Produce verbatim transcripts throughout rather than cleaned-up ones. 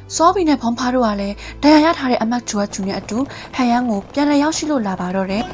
စောဘီနဲ့ဖောင်ဖားတို့ကလည်းဒဏ်ရာရထားတဲ့အမတ်ဂျွာဂျူနဲ့အတူဟန်ယန်ကိုပြန်လည်ရောက်ရှိလို့လာပါတော့တယ်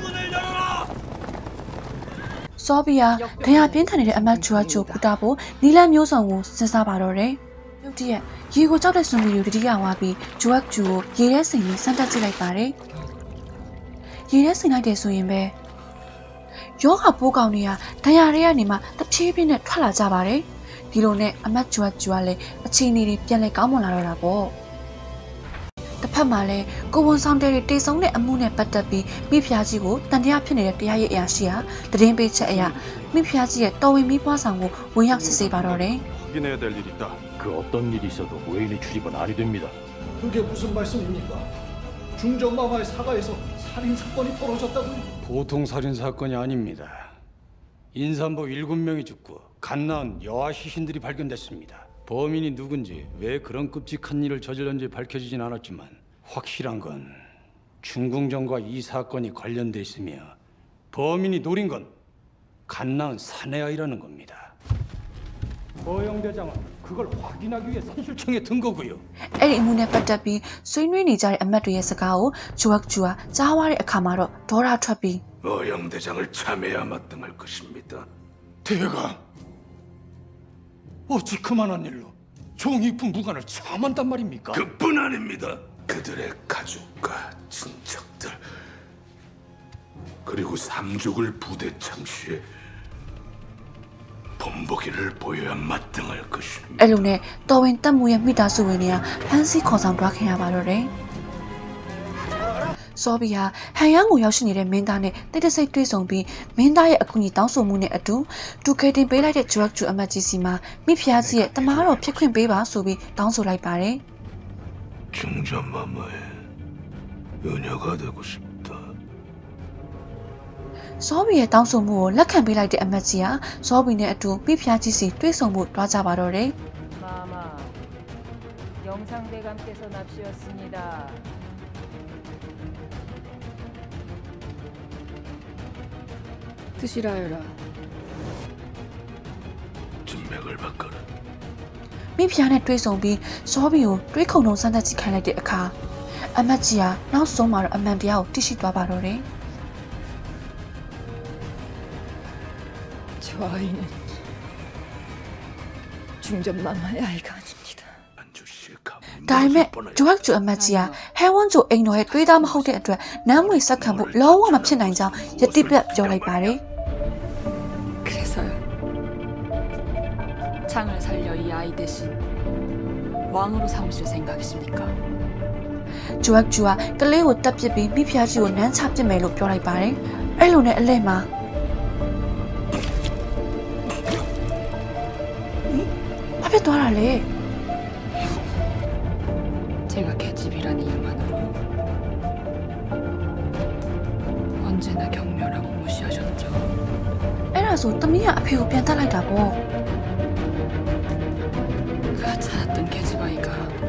စောဘီကဒဏ်ရာပြင်းထန်နေတဲ့အမတ်ဂျွာဂျူပူတာဖို့နီလန်မျိုးစုံကိုစဉ်းစားပါတော့တယ်ရုတ်တရက်ရေကိုကြောက်တဲ့ဆွန်မီကိုတတိယဝါပြီးဂျွာဂျူကိုရေထဲစိန်ပြီးစမ်းတက်ကြည့်လိုက်ပါတယ်ရေထဲစိန်လိုက်တယ်ဆိုရင်ပဲယောဂပိုးကောင်တွေကဒဏ်ရာတွေကနေမှတဖြည်းဖြည်းနဲ့ထွက်လာကြပါတယ်ဒီလိုနဲ့အမတ်ဂျွာဂျွာလည်းအခြေအနေတွေပြန်လဲကောင်းမွန်လာတော့တာပေါ့တစ်ဖက်မှာလည်းကိုဝန်ဆောင်တဲ့တေဆုံးတဲ့အမှုနဲ့ပတ်သက်ပြီးမိဖုရားကြီးကိုတန်တရားဖြစ်နေတဲ့တရားရေးအရာရှိဟာတရင်ပေးချက်အရာမိဖုရားကြီးရဲ့တော်ဝင်မိဖွားဆောင်ကိုဝင်ရောက်စစ်ဆေးပါတော့တယ် 확인해야 될 일이 있다. 그 어떤 일이 있어도 외인의 출입은 아니 됩니다. 그게 무슨 말씀입니까? 중전마마의 사가에서 살인 사건이 벌어졌다고요? 보통 살인 사건이 아닙니다. 인산부 일곱 명이 죽고 갓 낳은 여아 시신들이 발견됐습니다. 범인이 누군지 왜 그런 끔찍한 일을 저질렀는지 밝혀지진 않았지만 확실한 건 중궁전과 이 사건이 관련돼 있으며 범인이 노린 건 갓 낳은 사내아이라는 겁니다. 허영대장은 그걸 확인하기 위해 선실청에 든 거고요. အဲ့ဒီအမှုနဲ့ပတ်သက်ပြီးဆွေးနွေးနေကြတဲ့အမတ်တွေရဲ့စကားကိုဂျွာဂျွာကြားဝတဲ့အခါမှာတော့ဒေါ်ရာထွက်ပြီး 허영대장을 참여야 마땅할 것입니다. 대가 어찌 그만한 일로 종이품 무관을 참한단 말입니까? 그뿐 아닙니다. 그들의 가족과 친척들 그리고 삼족을 부대 참시에 본보기를 보여야 마땅할 것입니다. အဲ့လိုနဲ့တော်ဝင်တက်မှုရဲ့မိသားစုဝင်တွေကဖမ်းဆီးခေါ်ဆောင်သွားခင်ရပါတော့တယ်စောဘီဟာဟန်ယန်ကိုရောက်ရှိနေတဲ့မင်းသားနဲ့တိတ်တဆိတ်တွေ့ဆုံပြီးမင်းသားရဲ့အကူအညီတောင်းဆိုမှုနဲ့အတူတူကေတင်ပေးလိုက်တဲ့ဂျွတ်ဂျူအမတ်ကြီးစီမှာမိဖုရားကြီးရဲ့တမားတော်ဖြစ်ခွင့်ပေးပါဆိုပြီးတောင်းဆိုလိုက်ပါတယ် 중전마마의 은혜가 되고 싶다. စောဘီရဲ့တောင်းဆိုမှုကိုလက်ခံပေးလိုက်တဲ့အမတ်ကြီးဟာစောဘီနဲ့အတူမိဖုရားကြီးစီတွေ့ဆုံဖို့တွားကြပါတော့တယ် 마마, 영상대감께서 납시였습니다. 드시라요라. 진맥을 바꿔라. မိဖုရားနဲ့တွေ့ဆုံပြီးစောဘီကိုတွေးခုံလုံးစမ်းသပ်ကြည့်ခိုင်းလိုက်တဲ့အခါအမတ်ကြီးဟာနောက်ဆုံးမှာတော့အမှန်တရားကိုသိရှိသွားပါတော့တယ် 저 아이는 중전마마의 아이가 아닙니다. 안주씨의 가문이 ဒါပေမဲ့ဂျွတ်ဂျူအမတ်ကြီးဟာဟဲဝွန်ဂျိုအိမ်တော်ရဲ့တွေးသားမဟုတ်တဲ့အတွက်နမ်းမွေဆက်ခံဖို့လုံးဝမဖြစ်နိုင်ကြောင်းယတိပြတ်ပြောလိုက်ပါတယ် 그래서요. 창을 살려 이 아이 대신 왕으로 삼으실 생각이십니까? ဂျွတ်ဂျူကကလေးကိုတပ်ပစ်ပြီးမိဖုရားကြီးကိုနမ်းချပစ်မယ်လို့ပြောလိုက်ပါတယ်အဲ့လိုနဲ့အလဲမှာ ဘာဖြစ်သွားတာလဲ 제가 계집이란 이유만으로 언제나 경멸하고 무시하셨죠. အဲ့ဒါဆိုသမီးကအဖေကိုပြန်တက်လိုက်တာပေါ့ 그 찾았던 계집 아이가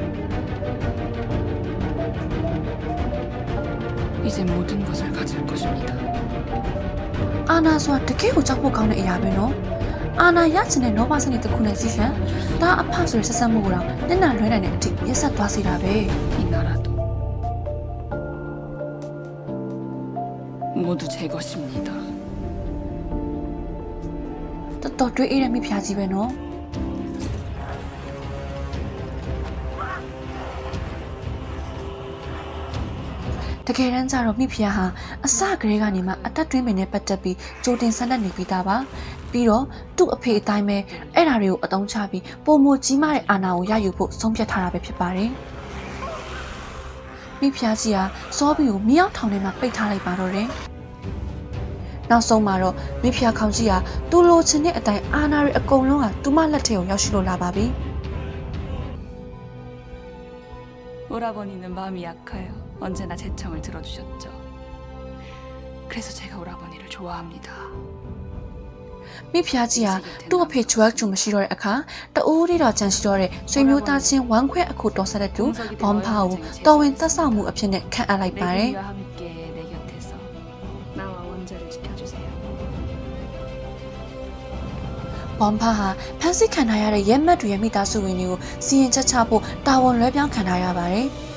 이제 모든 것을 가질 것입니다. အာနာဆိုတာတကယ်ကိုကြောက်ဖို့ကောင်းတဲ့အရာပဲနော်အာနာရချင်တဲ့နောဘစနစ်တစ်ခုနဲ့စီစံဒါအဖဆိုတဲ့ဆက်ဆက်မှုကိုတော့နင့်နာလွှဲနိုင်တဲ့အထိရက်ဆက်သွားစေတာပဲ 이 나라도 모두 제 것입니다. တော်တော်တွေးအေးတဲ့မိဖုရားကြီးပဲနော် တကယ်တမ်းကျတော့မိဖုရားဟာအစကတည်းကနေမှအသက်တွင်းပင်နဲ့ပတ်သက်ပြီးကြိုတင်ဆန္ဒနေပြီးသားပါပြီးတော့သူ့အဖေအတိုင်းပဲအဲ့ဓာတွေကိုအသုံးချပြီးပုံမကြီးမားတဲ့အာဏာကိုရယူဖို့ဆုံးဖြတ်ထားတာပဲဖြစ်ပါတယ်မိဖုရားကြီးဟာစောဘီကိုမြောက်ထောင်ထဲမှာပိတ်ထားလိုက်ပါတော့တယ်နောက်ဆုံးမှာတော့မိဖုရားခေါင်းကြီးဟာသူ့လိုချင်တဲ့အတိုင်းအာဏာတွေအကုန်လုံးကသူ့မလက်ထဲကိုရောက်ရှိလို့လာပါပြီ 오라버니는 마음이 약해요. 언제나 제 청을 들어주셨죠. 그래서 제가 오라버니를 좋아합니다. မိဖုရားကြီးဟာသူ့အဖေဂျွတ်ဂျူမရှိတော့တဲ့အခါတအိုးလေးတော့ကြံရှိတော့တဲ့ဆွေမျိုးသားချင်းဝမ်းခွဲအခုတော်ဆက်တဲ့သူဘွန်ဖာကိုတော်ဝင်သက်ဆောင်မှုအဖြစ်နဲ့ခန့်အပ်လိုက်ပါတယ် 내가 함께 내 곁에서 나와 원자를 지켜주세요. 범파ဟာဖမ်းဆီးခံထားရတဲ့ရဲမတ်တွေရဲ့မိသားစုဝင်တွေကိုစီရင်ချက်ချဖို့တာဝန်လွှဲပြောင်းခံထားရပါတယ်။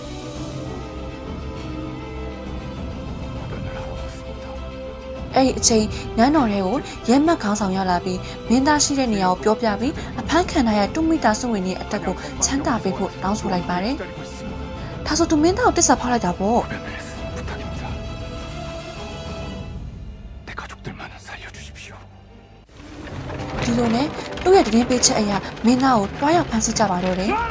အဲ့ဒီအချိန်နန်းတော်တွေကိုရဲမတ်ခေါင်းဆောင်ရောက်လာပြီးမင်းသားရှိတဲ့နေရာကိုပြောပြပြီးအဖမ်းခံထားရတူမိသားစုဝင်တွေရဲ့အတက်ကိုချမ်းသာပေးဖို့တောင်းဆိုလိုက်ပါတယ်။ဒါဆိုသူမင်းသားကိုတစ္ဆာဖောက်လိုက်တာပေါ့။ဒီလိုနဲ့သူ့ရဲ့တင်းပေးချက်အရာမင်းသားကိုတွားရောက်ဖမ်းဆီးကြပါတော့တယ်။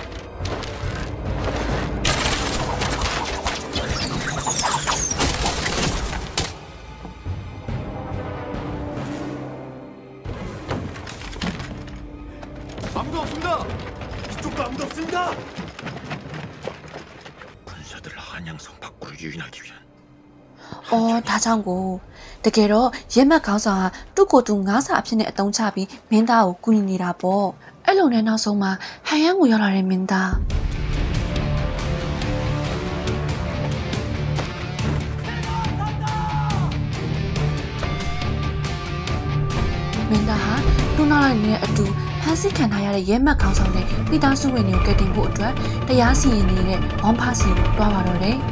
အော်ဒါကြောင့်ကိုတကယ်တော့ရဲမတ်ခေါင်းဆောင်ဟာသူ့ကိုယ်သူငါးစာအဖြစ်နဲ့အတုံးချပြီးမင်းသားကိုကူညီနေတာပေါ့အဲ့လိုနဲ့နောက်ဆုံးမှာဟန်ယန်ကိုရောက်လာတဲ့မင်းသားမင်းသားဟာတူနာလိုက်နေတဲ့အတူဖမ်းဆီးခံထားရတဲ့ရဲမတ်ခေါင်းဆောင်နဲ့မိသားစုဝင်တွေကိုကယ်တင်ဖို့အတွက်တရားစီရင်နေတဲ့ဘွန်ဖာစီကိုတွားပါတော့တယ်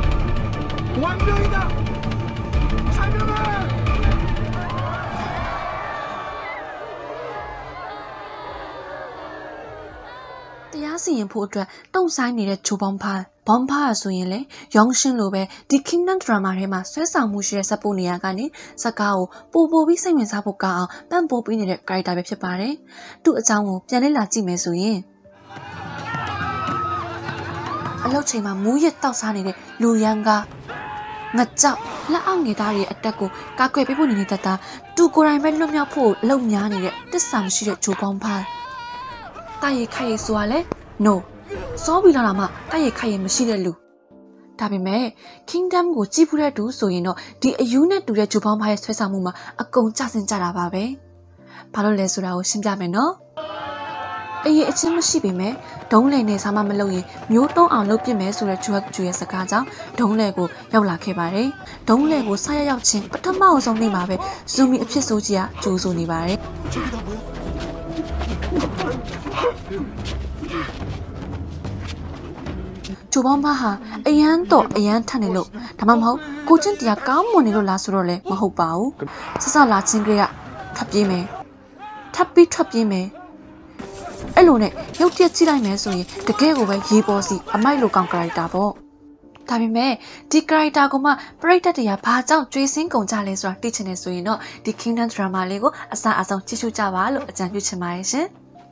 တရားစီရင်ဖို့အတွက်တုံ့ဆိုင်နေတဲ့ဂျိုဘွန်ဖာဘွန်ဖာဆိုရင်လေယောင်ရှင်လိုပဲဒီ Kingdom Drama ထဲမှာဆွဲဆောင်မှုရှိတဲ့စပ်ပို့နေရာကနေစကားကိုပို့ပို့ပြီးစိတ်ဝင်စားဖို့ကောင်းအောင်ပံ့ပိုးပေးနေတဲ့ character ပဲဖြစ်ပါတယ်။သူ့အကြောင်းကိုပြန်လေ့လာကြည့်မယ်ဆိုရင်အလောက်ချိန်မှာမူးရတောက်စားနေတဲ့လူရန်ကငကြောက်လက်အောက်ငယ်သားရဲ့အတက်ကိုကာကွယ်ပေးဖို့နေနေတဲ့တာသူကိုယ်တိုင်ပဲလွတ်မြောက်ဖို့လုံများနေတဲ့တစ္ဆာမရှိတဲ့ဂျိုဘွန်ဖာတာရီခိုင်ဆိုရလဲ no စောပြီးလာတာမှတာရီခိုင်မရှိတဲ့လူဒါပေမဲ့ Kingdom ကိုကြည့်ဖူးတဲ့သူဆိုရင်တော့ဒီအယူနဲ့တူတဲ့ဂျိုဘွန်ဖာရဲ့ဆွဲဆောင်မှုမှာအကုန်ကျဆင်းကြတာပါပဲဘာလို့လဲဆိုတာကိုရှင်းပြမယ်နော်အရေးအချင်းမရှိပေမဲ့ဒုံးလေနဲ့စားမမလုပ်ရင်မျိုးတုံးအောင်လုပ်ပြစ်မယ်ဆိုတဲ့ဂျွတ်ဂျူရဲ့စကားကြောင့်ဒုံးလေကိုရောက်လာခဲ့ပါတယ်။ဒုံးလေကိုဆက်ရောက်ချင်းပထမအဆုံးနေ့မှာပဲဇူမီအဖြစ်ဆိုးကြီးကကြိုးဆိုနေပါတယ်။ဂျိုဘွန်ဖာဟာအရန်တော့အရန်ထက်နေလို့ဒါမှမဟုတ်ကိုချင်းတရားကောင်းမွန်နေလို့လားဆိုတော့လည်းမဟုတ်ပါဘူး။စစလာချင်းကလေးကထပ်ပြေးမယ်။ထပ်ပြီးထပ်ပြေးမယ်။အဲ့လိုနဲ့ရုပ်တရက်ကြည့်လိုက်မယ်ဆိုရင်တကယ်ကိုပဲရေပေါ်စီအမိုက်လိုကောင် character ပေါ့ဒါပေမဲ့ဒီ character ကမှပရိသတ်တွေကဘာကြောင့်ကြွေးစင်းကုန်ကြလဲဆိုတာသိချင်နေဆိုရင်တော့ဒီ Kingdom Drama လေးကိုအစားအဆုံးကြည့်ရှုကြပါလို့အကြံပြုချင်ပါတယ်ရှင်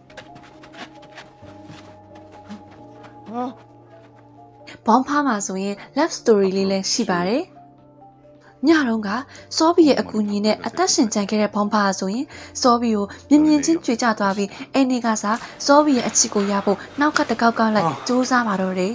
ဘွန်ဖာမှာဆိုရင် love story လေးလည်းရှိပါတယ်ညတော့ကစောဘီရဲ့အကူအညီနဲ့အသက်ရှင်ကျန်ခဲ့တဲ့ဘွန်ဖာဆိုရင်စောဘီကိုမြင်မြင်ချင်းကြွေကြသွားပြီးအိမ်နေကစားစောဘီရဲ့အချစ်ကိုရဖို့နောက်ကတကောက်ကောက်လိုက်စူးစမ်းပါတော့တယ်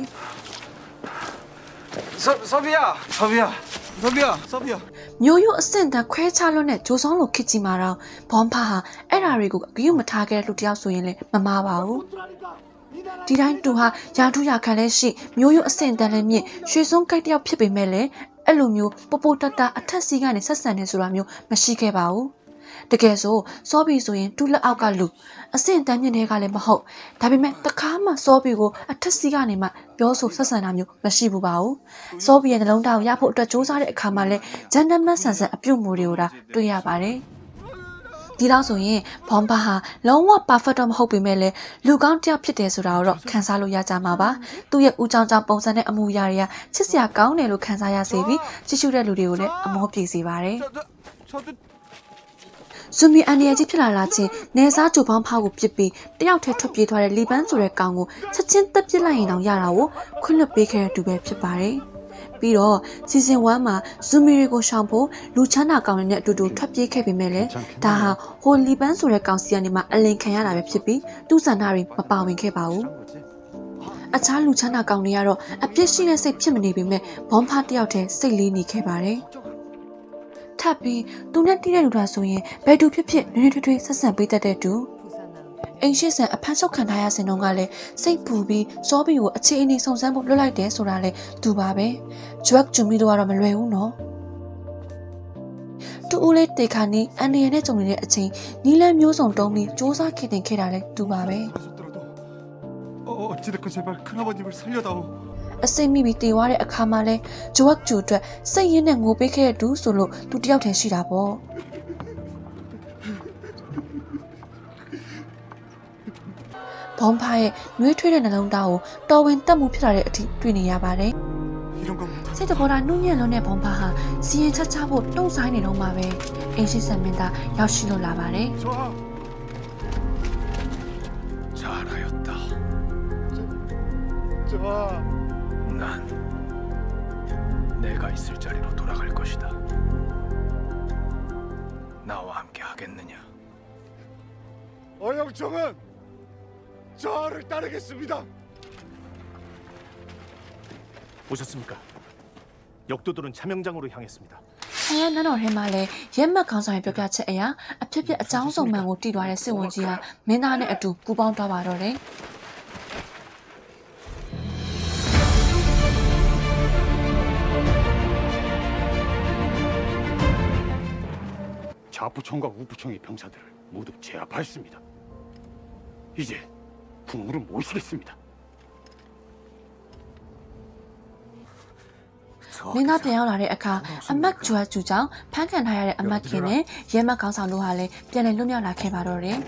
ဆောဆောဘီယာဆောဘီယာဆောဘီယာဆောဘီယာမျိုးရိုးအဆင့်တန်းခွဲခြားလွတ်တဲ့ဂျိုဆောင်လိုခစ်ကြီးမှာတော့ဘွန်ဖာဟာအဲ့ဓာတွေကိုအကူမထားခဲ့တဲ့လူတယောက်ဆိုရင်လည်းမမားပါဘူးဒီတိုင်းသူဟာရာထူးရာခံလဲရှိမျိုးရိုးအဆင့်တန်းလည်းမြင့်ရွှေစုံကိုက်တယောက်ဖြစ်ပေမဲ့လည်းအဲ့လိုမျိုးပပိုတတအထက်စီးကနေဆက်ဆံနေဆိုတာမျိုးမရှိခဲ့ပါဘူးတကယ်ဆိုစောဘီဆိုရင်တူလက်အောက်ကလူအဆင့်တန်းမြင့်တွေကလည်းမဟုတ်ဒါပေမဲ့တခါမှစောဘီကိုအထက်စီးကနေမှပြောဆိုဆက်ဆံတာမျိုးမရှိဘူးပါဘူးစောဘီရဲ့နှလုံးသားကိုရဖို့အတွက်စူးစမ်းတဲ့အခါမှာလည်းဂျန်နမတ်ဆန်ဆန်အပြုတ်မှုတွေကိုဒါတွေ့ရပါတယ်ဒီတော့ဆိုရင်ဘွန်ဖာဟာလုံးဝ perfect တော့မဟုတ်ပေမဲ့လည်းလူကောင်းတစ်ယောက်ဖြစ်တယ်ဆိုတာကိုတော့ခန်းစားလို့ရကြမှာပါသူ့ရဲ့ဦးကြောင်ကြောင်ပုံစံနဲ့အမူအရာတွေကချစ်စရာကောင်းတယ်လို့ခန်းစားရစေပြီးချစ်ရှုတဲ့လူတွေကိုလည်းအမောပြေစေပါတယ်ဇူမီအန်ဒီယာကြီးဖြစ်လာလာချင်းနေစားဂျိုဘွန်ဖာကိုပြစ်ပြီးတယောက်တည်းထွက်ပြေးသွားတဲ့လီပန်းဆိုတဲ့ကောင်ကိုချက်ချင်းတက်ပစ်လိုက်ရင်တော့ရတာကိုခွင့်လွှတ်ပေးခဲ့တဲ့သူပဲဖြစ်ပါတယ်ပြီးတော့ season one မှာဇူမီတွေကိုရှောင်ဖို့လူချမ်းသာကောင်တွေနဲ့အတူတူထွက်ပြေးခဲ့ပေမဲ့လည်းဒါဟာဟိုလီပန်းဆိုတဲ့ကောင်စီကနေမှအလင်ခံရတာပဲဖြစ်ပြီးသူ့ဆန္ဒတွေမပါဝင်ခဲ့ပါဘူးအခြားလူချမ်းသာကောင်တွေကတော့အပြစ်ရှိတဲ့စိတ်ဖြစ်မနေပေမဲ့ဘွန်ဖာတယောက်တည်းစိတ်လေးနေခဲ့ပါတယ်ထပ်ပြီးသူနဲ့တီးတဲ့လူတွေဆိုရင်ဘယ်သူဖြစ်ဖြစ်နွေးနွေးထွေးထွေးဆက်ဆံပေးတတ်တဲ့သူအိမ်ရှိဆန်အဖမ်းချုပ်ခံထားရစဉ်တုန်းကလည်းစိတ်ပူပြီးစောဘီကိုအခြေအနေစုံစမ်းဖို့လွတ်လိုက်တယ်ဆိုတာလည်းသူပါပဲဂျွတ်ဂျူမီတို့ကတော့မလွယ်ဘူးနော်တူဦးလေးတေခါနီအန်ဒီရနဲ့ကြုံနေတဲ့အချိန်နီလန်မျိုးစုံတုံးပြီးစူးစမ်းခေတင်ခဲ့တာလဲတူပါပဲ 어, 어찌됐건 제발 큰아버님을 살려다오. အစိမ့်မိပြီးတေသွားတဲ့အခါမှာလဲဂျိုဝက်ဂျူအတွက်စိတ်ရင်းနဲ့ငိုပေးခဲ့တဲ့သူဆိုလို့သူတယောက်တည်းရှိတာပေါ့ဘုံဖားရဲ့နှွေးထွေးတဲ့နှလုံးသားကိုတော်ဝင်တက်မှုဖြစ်လာတဲ့အထိတွေ့နေရပါတယ် 이런 건 못해. စိတ်တဘောထားနှုတ်ညံ့လုံးတဲ့ဘုံဖားဟာစီရင်ချချဖို့တုံ့ဆိုင်နေတော့မှပဲအင်းရှိဆန်မင်းသားရောက်ရှိလို့လာပါတယ် 좋아. 잘하였다. 좋아. 난 내가 있을 자리로 돌아갈 것이다. 나와 함께 하겠느냐? 어영청은 저를 따르겠습니다. 오셨습니까? 역도들은 차명장으로 향했습니다. ဆန်ရနန်းတော်ထဲမှာလဲရဲမှတ်ခေါင်းဆောင်ရဲ့ပြောပြချက်အရာအဖြစ်ဖြစ်အကြောင်းစုံမှန်ကိုတည်သွားတဲ့စစ်ဝန်ကြီးဟာမင်းသားနဲ့အတူပူးပေါင်းသွားပါတော့တယ် 좌부총과 우부총의 병사들을 모두 제압하였습니다. 이제 궁으로 모시겠습니다. မင်းသားပြန်ရောက်လာတဲ့အခါအမတ်ဂျွာဂျူကြောင့်ဖမ်းခံထားရတဲ့အမတ်ခင်နဲ့ရဲမှတ်ခေါင်းဆောင်တို့ဟာလည်းပြန်လည်လွတ်မြောက်လာခဲ့ပါတော့တယ်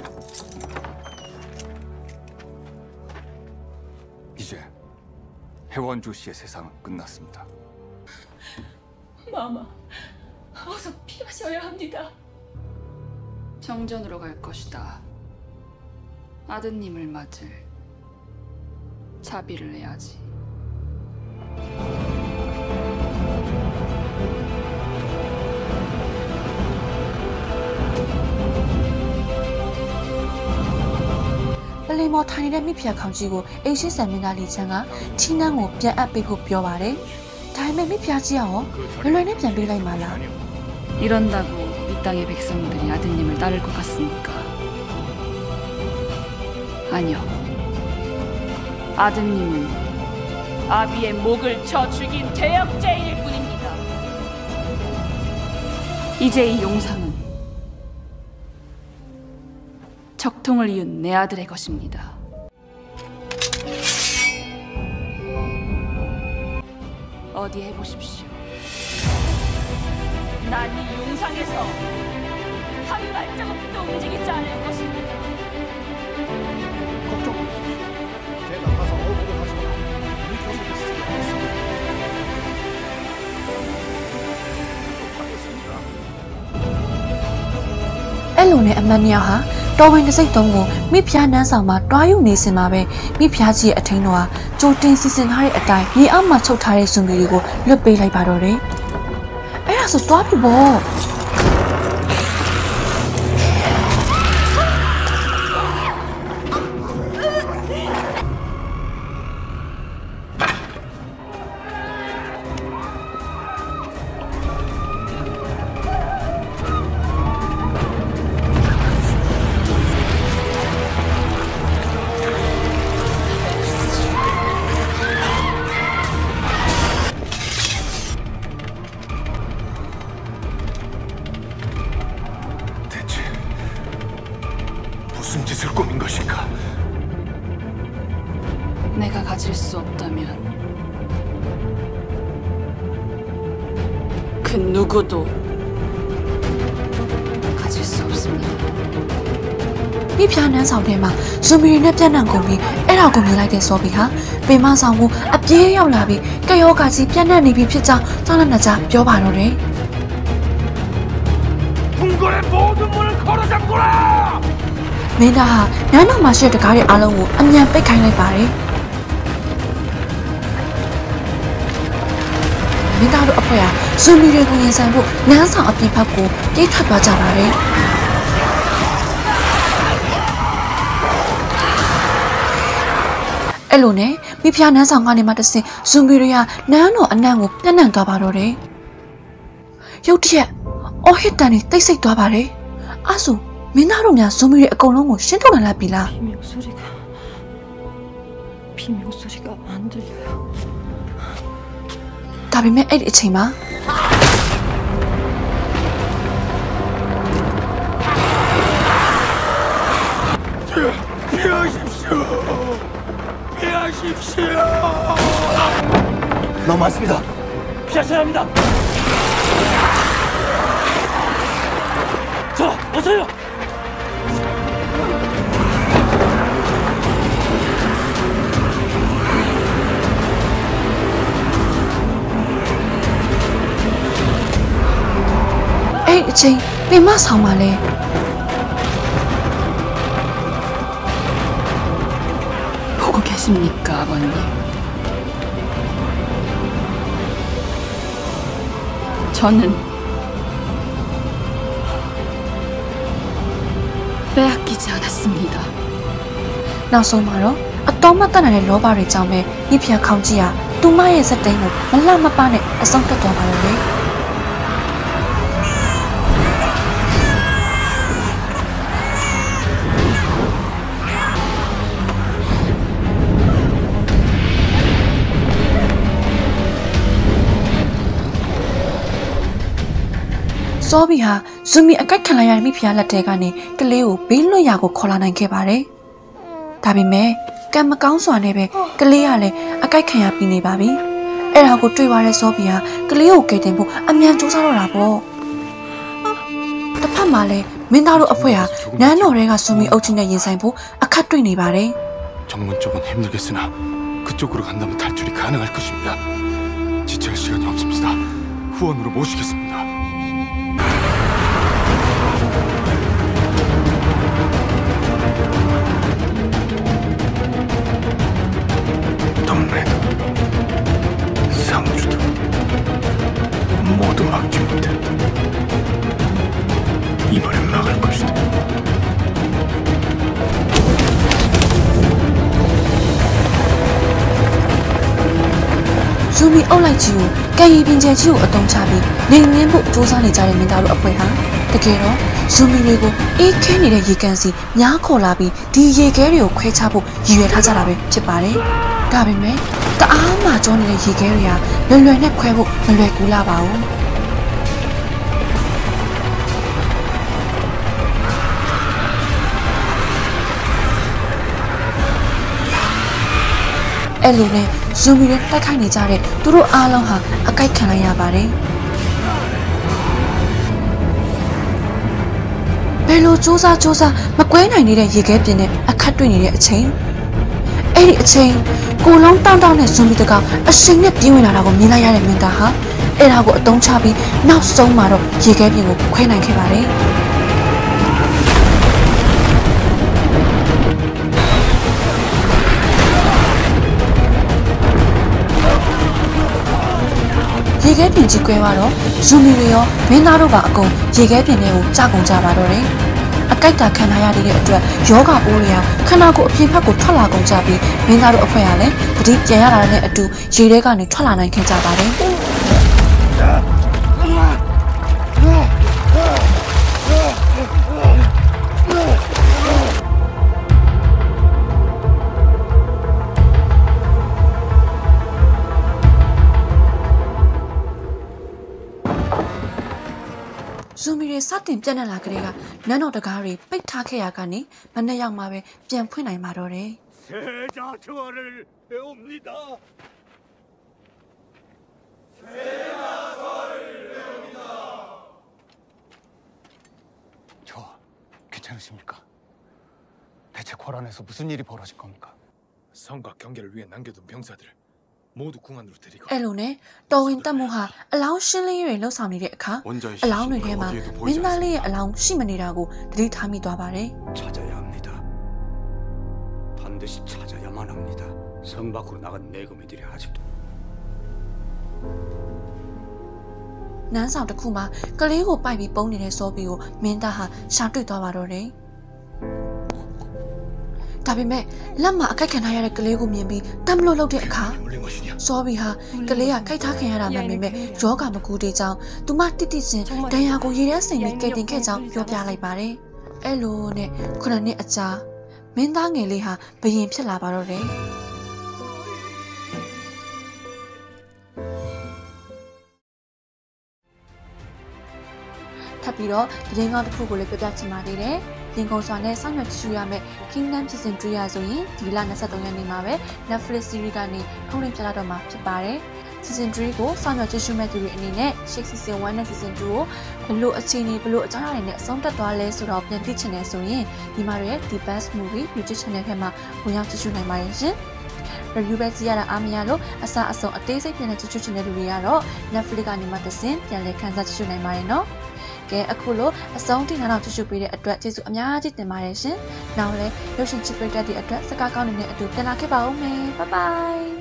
이제 해원주 씨의 세상은 끝났습니다. 마마, 어서 피하셔야 합니다. 정전으로 갈 것이다. 아드님을 맞을 자비를 내야지. 뭐 타니의 미피아 강지고 에이시 쌤이나 리창아 티낭고 변 앞에고 뼈바래 다음에 미피아지요 별로는 변 빌라이 말라 이런다고 이 땅의 백성들이 아드님을 따를 것 같습니까? 아니요. 아드님은 아비의 목을 쳐 죽인 대역죄인일 뿐입니다. 이제 이 용상은 적통을 이은 내 아들의 것입니다. 어디 해보십시오. 난 이 용상에서 한 발자국도 움직이지 않을 것입니다. 걱정 마십시오. 제가 가서 어부를 가져와 우리 조선을 시작하겠습니다. 엘론의 엄마니야하တော်ဝင်တစ်စိတ်တုံးကိုမိဖုရားနန်းဆောင်မှာတွားယူနေစင်မှာပဲမိဖုရားကြီးရဲ့အထင်းတော်ဟာကြိုတင်စီစဉ်ထားတဲ့အတိုင်းမြေအောက်မှာချုပ်ထားတဲ့ဇွန်ကြီးတွေကိုလွတ်ပေးလိုက်ပါတော့တယ်။အဲ့ဒါဆိုတွားပြီပေါ့။ 무슨 짓을 꾸민 것인가? 내가 가질 수 없다면 그 누구도 가질 수 없습니다. မိဖုရားနန်းဆောင်ထဲမှာဇွန်မီတွေနဲ့ပြန့်နှံ့ကုန်ပြီးအဲ့ဒါကိုမြင်လိုက်တဲ့စော်ဘီဟာပေမဆောင်ကိုအပြေးရောက်လာပြီးကယောဂါကြီးပြန့်နှံ့နေပြီဖြစ်ကြောင်းကြောက်လန့်နေကြပြောပါတော့တယ် 궁궐의 모든 문을 걸어 잠그라! မင်းသားဟာနန်းတော်မှာရှိတဲ့တကားတွေအားလုံးကိုအမြန်ပိတ်ခိုင်းလိုက်ပါတယ်။မင်းသားတို့အဖွဲ့ဟာဇွန်မီတွေကိုရင်ဆိုင်ဖို့နန်းဆောင်အပြင်ဘက်ကိုပြေးထွက်သွားကြပါတယ်။အဲ့လိုနဲ့မိဖုရားနန်းဆောင်ကနေမှတဆင့်ဇွန်မီတွေကနန်းတော်အနှံ့ကိုပြန့်နှံ့သွားပါတော့တယ်။ရုတ်တရက်အော်ဟစ်တန်တွေတိတ်ဆိတ်သွားပါတယ်။အဲ့ဆိုမင်းသားတို့များဇွန်မီတွေအကုန်လုံးကိုရှင်းထုတ်နိုင်လိုက်ပြီလား 비명 소리가 비명 소리가 안 들려요. ဒါပေမဲ့အဲ့ဒီအချိန်မှာ 피하십시오. 피하십시오. 너무 많습니다. 피하셔야 합니다. 자, 어서요. 에이, 쟤, 삐마 상말래. 보고 계십니까, 아버님? 저는 빼앗기지 않았습니다. နောက်ဆုံးမှာတော့အတော်မတတ်နိုင်တဲ့လောဘတွေကြောင့်ပဲဤဖျားခေါင်းကြီးဟာသူမရဲ့စက်တိန်ကိုမလှမပနဲ့အဆုံးတက်သွားပါတော့တယ်စောဘီဟာဇူမီအကိုက်ခံလိုက်ရတဲ့မိဖုရားလက်ထဲကနေကလေးကိုဘေးလွတ်ရာကိုခေါ်လာနိုင်ခဲ့ပါတယ်။ဒါပေမဲ့ကံမကောင်းစွာနဲ့ပဲကလေးကလည်းအကိုက်ခံရပြီးနေပါပြီ။အဲ့ဒါကိုတွေ့သွားတဲ့စောဘီဟာကလေးကိုကယ်တင်ဖို့အမြန်ကြိုးစားတော့တာပေါ့။တစ်ဖက်မှာလည်းမင်းသားတို့အဖွဲ့ဟာနန်းတော်တွေကဇူမီအုပ်ချုပ်နဲ့ရင်ဆိုင်ဖို့အခက်တွေ့နေပါတယ်။ 정문 쪽은 힘들겠으나 그쪽으로 간다면 탈출이 가능할 것입니다. 지체할 시간이 없습니다. 후원으로 모시겠습니다. 동네도 상주도 모두 막지 못했다. 이번엔 막을 것이다. ဇူမီအုပ်လိုက်ကြီးကိုကံရီပင်ကျဲကြီးကိုအတုံးချပြီးနေငင်းဖို့စူးစမ်းနေကြတဲ့မင်းသားတို့အဖွဲ့ဟာတကယ်တော့ဇူမီတွေကိုအေးခဲနေတဲ့ရေကန်စီညားခေါ်လာပြီးဒီရေခဲတွေကိုခွဲချဖို့ရည်ရွယ်ထားကြတာပဲဖြစ်ပါတယ်။ဒါပေမဲ့တအားမှကြောနေတဲ့ရေခဲတွေဟာလွယ်လွယ်နဲ့ခွဲဖို့မလွယ်ကူလာပါဘူး။အဲ့လိုနဲ့ဇူမီတွေတိုက်ခိုက်နေကြတဲ့သူတို့အားလုံးဟာအကိုက်ခံလိုက်ရပါတယ်။ဘယ်လိုစူးစမ်းစူးစမ်းမကွဲနိုင်နေတဲ့ရေခဲပြင်နဲ့အခက်တွေ့နေတဲ့အချိန်အဲ့ဒီအချိန်ကိုလုံးတောင်းတောင်းနဲ့ဇူမီတကောင်အရှိန်နဲ့ပြေးဝင်လာတာကိုမြင်လိုက်ရတဲ့မင်းသားဟာအဲ့ဒါကိုအတုံးချပြီးနောက်ဆုံးမှာတော့ရေခဲပြင်ကိုခွဲနိုင်ခဲ့ပါတယ်။ရေခဲပြင်ကြီးကွဲသွားတော့ဇူမီတွေရောမင်းသားတို့ပါအကုန်ရေခဲပြင်တွေကိုကြာကုန်ကြပါတော့တယ်။အကိုက်တာခံထားရတဲ့အတွက်ယောဂပိုးတွေကခန္ဓာကိုယ်အပြင်ဘက်ကိုထွက်လာကုန်ကြပြီးမင်းသားတို့အဖွဲ့ကလည်းတတိပြန်ရလာတဲ့အတူရေထဲကနေထွက်လာနိုင်ခဲ့ကြပါတယ်။ဇူမီတွေစတင်ပြန့်နှံ့လာကြတဲ့ကနန်းတော်တကားတွေပိတ်ထားခဲ့ရကနေမနေ့ရောက်မှပဲပြန်ဖွင့်နိုင်ပါတော့တယ်။ 세자초하를 배웁니다. 저 괜찮으십니까? 대체 궐안에서 무슨 일이 벌어질 겁니까? 성과 경계를 위해 남겨둔 병사들 모두 궁안으로 데리고 အဲ့လိုနဲ့တော်ဝင်တက်မှုဟာအလောင်းရှင်းလင်းရေးတွေလှုပ်ဆောင်နေတဲ့အခါ 원자의 အလောင်းတွေထဲ 시신은 မှာ 어디에도 မ 보이지 င်းသားလေးရဲ့ 않습니다. အလောင်းရှိမနေတာကိုသတိထားမိသွားပါတယ် 찾아야 합니다. 반드시 찾아야만 합니다. 성 밖으로 나간 내거미들이 아직도 နန်းဆောင်တစ်ခုမှာကလေးကိုပိုက်ပြီးပုံနေတဲ့စောဘီကိုမင်းသားဟာရှာတွေ့သွားပါတော့တယ်ဒါပေမဲ့လက်မှာအကိုက်ခံထားရတဲ့ကလေးကိုမြင်ပြီးတမ်းမလို့လှုပ်တဲ့အခါ 물린 것이냐? စောဘီဟာကလေးကခိုက်ထားခံရတာမှန်ပေမဲ့ယောဂမကူတဲ့ကြောင့်သူမတိတိကျကျဒဏ်ရာကိုရေထဲစိမ်ပြီးကယ်တင်ခဲ့ကြောင်းပြောပြလိုက်ပါတယ်အဲ့လိုနဲ့ခုနှစ်နှစ်အကြာမင်းသားငယ်လေးဟာဘယင်ဖြစ်လာပါတော့တယ်ထပ်ပြီးတော့တရင်ကောင်းတစ်ခုကိုလည်းပြပြချင်ပါသေးတယ်ပြင်ကုန်စွာနဲ့စောင့်မျှော်ကြည့်ရှုရမယ့် Kingdom Season three ရဆိုရင်ဒီလtwenty-thirdရက်နေ့မှာပဲ Netflix series ကနေထုတ်လွှင့်ပြသတော့မှာဖြစ်ပါတယ်။ Season three ကိုစောင့်မျှော်ကြည့်ရှုမဲ့သူတွေအနေနဲ့ Season one နဲ့ Season two ကိုဘလို့အခြေအနေဘလို့အကြောင်းအရာတွေနဲ့အဆုံးသတ်သွားလဲဆိုတော့ပြန်သိချင်တယ်ဆိုရင်ဒီမှာရဲ့ The Best Movie YouTube Channel ထဲမှာဝင်ရောက်ကြည့်ရှုနိုင်ပါတယ်ရှင်။ review ပဲကြည့်ရတာအားမရလို့အစအဆုံးအသေးစိတ်ပြန်လည်ကြည့်ရှုချင်တဲ့လူတွေကတော့ Netflix ကနေမှတစ်ဆင့်ပြန်လည်ခန်းစားကြည့်ရှုနိုင်ပါတယ်နော်။ကဲအခုလို့အဆုံးထိနားထောင်ကြည့်ရှုပေးတဲ့အတွက်ကျေးဇူးအများကြီးတင်ပါတယ်ရှင်။နောက်လည်းရုပ်ရှင်ချစ်ပရိသတ်တွေအတွက်စကားကောင်းတွေနဲ့အတူပြန်လာခဲ့ပါဦးမယ်။ Bye bye